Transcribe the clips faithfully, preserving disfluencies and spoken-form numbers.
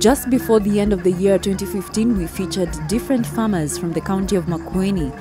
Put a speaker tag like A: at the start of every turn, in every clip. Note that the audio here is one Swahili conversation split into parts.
A: Just before the end of the year twenty fifteen, we featured different farmers from the county of Makueni.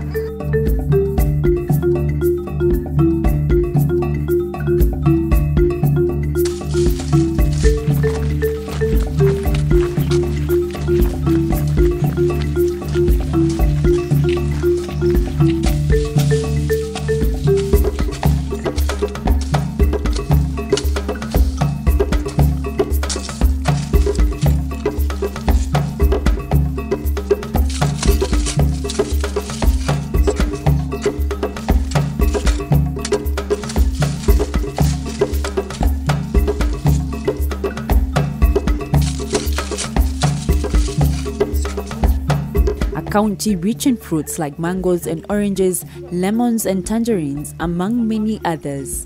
A: County rich in fruits like mangoes and oranges, lemons and tangerines, among many others.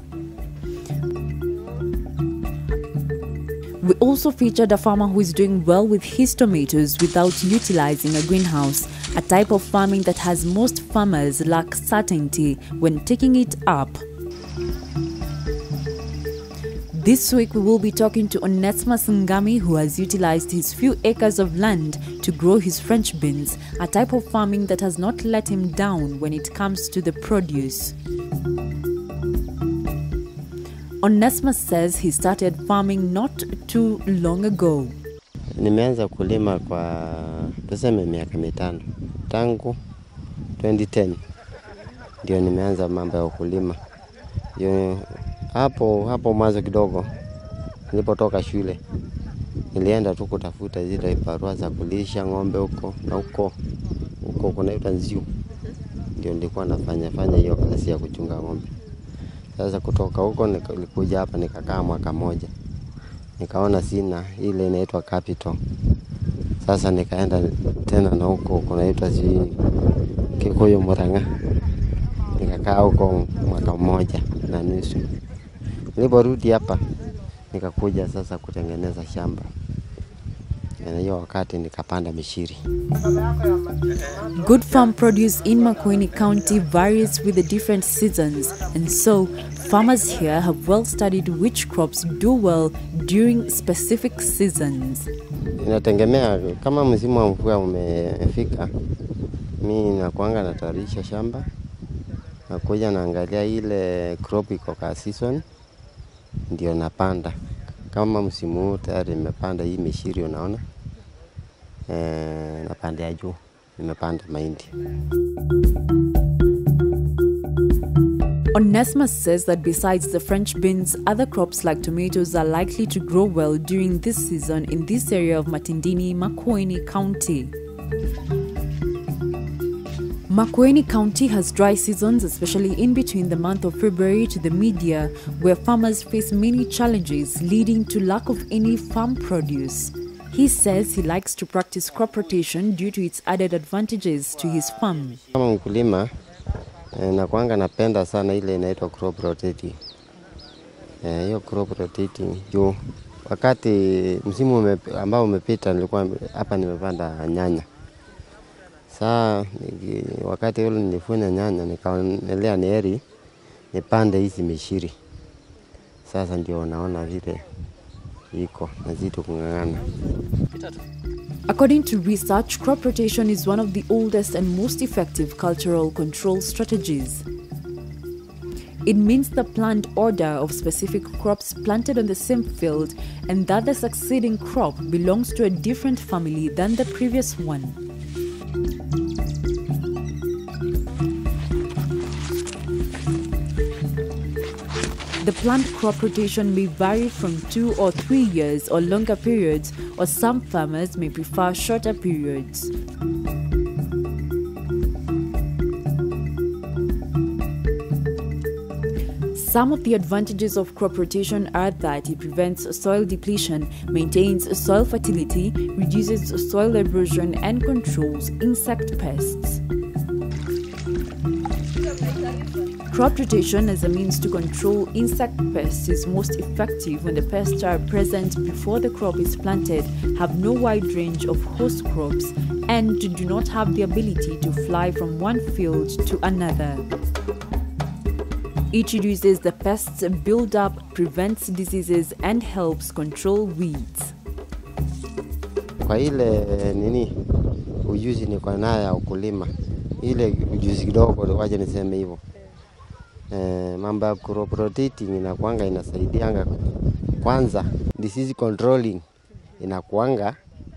A: We also featured a farmer who is doing well with his tomatoes without utilizing a greenhouse, a type of farming that has most farmers lack certainty when taking it up. This week we will be talking to HELA MCHANGANI, who has utilized his few acres of land to grow his French beans, a type of farming that has not let him down when it comes to the produce. HELA says he started farming not too long ago.
B: Nimeanza kulima kwa tuseme miaka mitano. Tangu twenty ten ndio nimeanza mambo ya kulima. Ndio hapo hapo mwanzo kidogo nilipotoka shule nilienda tu kutafuta zile barua za kulisha ng'ombe huko na huko huko kunaitwa nziu. Ndio nilikuwa nafanya fanya hiyo kazi ya kuchunga ng'ombe. Sasa kutoka huko nilikuja hapa nikakaa mwaka moja. Nikaona sina ile inaitwa capital. Sasa nikaenda tena na huko kunaitwa zi Kikuyu Murang'a. Nikakaa huko mwaka mmoja na nusu. Niliporudi hapa nikakuja sasa kutengeneza shamba. Na hiyo wakati nikapanda mishiri.
A: Good farm produce in Makueni County varies with the different seasons, and so farmers here have well studied which crops do well during specific seasons.
B: Inategemea kama msimu wa mvua umefika, mimi nakuanga natayarisha shamba. Nakuja naangalia ile crop iko kwa season ndio napanda. Kama msimu huu tayari nimepanda hii mishiri unaona. Eh napanda ya juu, nimepanda mahindi.
A: HELA says that besides the French beans, other crops like tomatoes are likely to grow well during this season in this area of Matindini, Makueni County. Makueni County has dry seasons, especially in between the month of February to the mid-year, where farmers face many challenges leading to lack of any farm produce. He says he likes to practice crop rotation due to its added advantages to his farm.
B: Kama mkulima na kuanga napenda sana ile inaitwa crop rotating. Eh hiyo crop rotating juu wakati msimu ambao umepita nilikuwa hapa nimepanda nyanya. Saa wakati ule nilifuna nyanya nikaonelea ni heri nipande hizi mishiri. Sasa ndio naona vile iko nazidi kung'ang'ana.
A: According to research, crop rotation is one of the oldest and most effective cultural control strategies. It means the planned order of specific crops planted on the same field and that the succeeding crop belongs to a different family than the previous one. The planned crop rotation may vary from two or three years or longer periods, or some farmers may prefer shorter periods. Some of the advantages of crop rotation are that it prevents soil depletion, maintains soil fertility, reduces soil erosion, and controls insect pests. Crop rotation as a means to control insect pests is most effective when the pests are present before the crop is planted, have no wide range of host crops, and do not have the ability to fly from one field to another. It reduces the pests build-up, prevents diseases, and helps control weeds.
B: kwa ile nini ujuzi niko nayo ya ukulima, ile ujuzi kidogo waje niseme hivyo. Eh, mambo ya crop rotating inakuanga inasaidianga kwanza, disease controlling inakuanga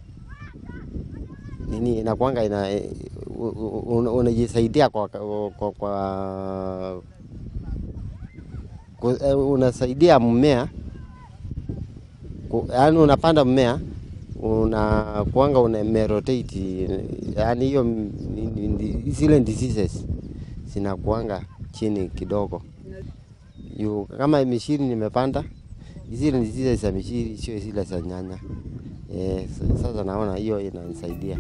B: nini inakuanga ina unajisaidia kwa kwa, kwa unasaidia mmea, yaani unapanda mmea unakuanga una rotate, yaani hiyo zile diseases zinakuanga chini kidogo. Yu, kama mishiri nimepanda, zile diseases za mishiri sio zile za nyanya. Eh, sasa naona hiyo inanisaidia.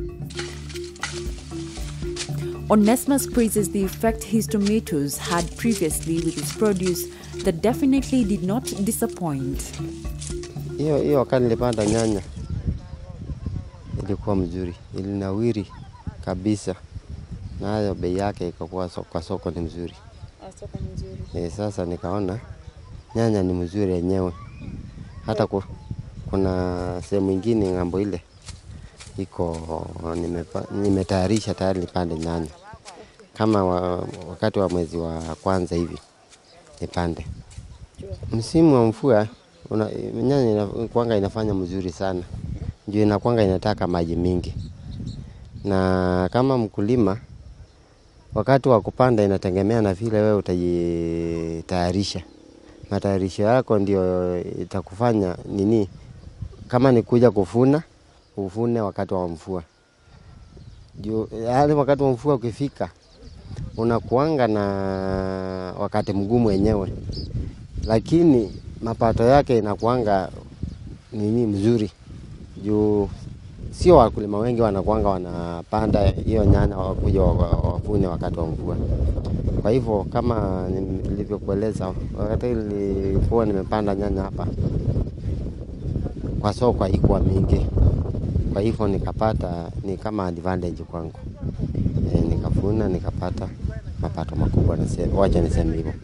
A: Onesmus praises the effect his tomatoes had previously with his produce that definitely did not disappoint.
B: Hiyo hiyo wakati nilipanda nyanya ilikuwa mzuri, ilinawiri kabisa, na hiyo bei yake ikakuwa soko, kwa soko ni mzuri.
A: Soko ni mzuri.
B: Eh, sasa nikaona nyanya ni mzuri yenyewe. Hata ku, kuna sehemu nyingine ngambo ile iko nimetayarisha tayari nipande nyanya. Kama wa, wakati wa mwezi wa kwanza hivi nipande. Msimu wa mvua nyanya inakuanga inafanya mzuri sana. Ndio inakuanga inataka maji mingi. Na kama mkulima wakati wa kupanda inategemea na vile wewe utajitayarisha. Matayarisho yako ndio itakufanya nini, kama ni kuja kuvuna, uvune wakati wa mvua. Ndio hadi wakati wa mvua ukifika unakuanga na wakati mgumu wenyewe, lakini mapato yake inakuanga nini mzuri. Juu sio wakulima wengi wanakuanga wanapanda hiyo nyanya wakuja wavune wakati wa mvua. Kwa hivyo kama nilivyokueleza, wakati nilikuwa nimepanda nyanya hapa, kwa soko haikuwa mingi. Kwa hivyo nikapata ni kama advantage kwangu. E, nikavuna nikapata mapato makubwa, nasema wacha niseme hivyo.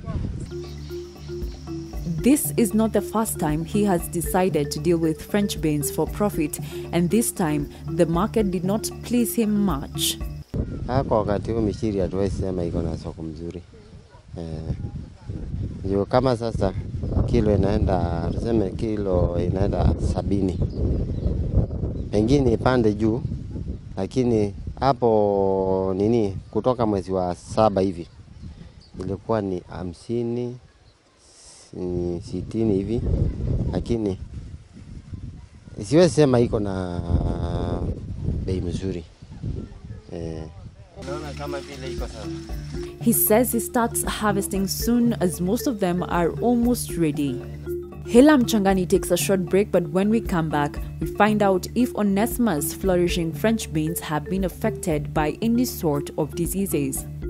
A: This is not the first time he has decided to deal with French beans for profit, and this time the market did not please him much.
B: Kwa wakati huu mishiri hatuwezi sema iko na soko mzuri. Eh, ndio kama sasa kilo inaenda, tuseme kilo inaenda sabini. Pengine ipande juu, lakini hapo nini kutoka mwezi wa saba hivi ilikuwa ni hamsini, sitini hivi, lakini siwezi sema iko na bei mzuri. Eh, naona kama vile iko sawa.
A: He says he starts harvesting soon as most of them are almost ready. HELA MCHANGANI takes a short break, but when we come back, we find out if Onesmus' flourishing French beans have been affected by any sort of diseases.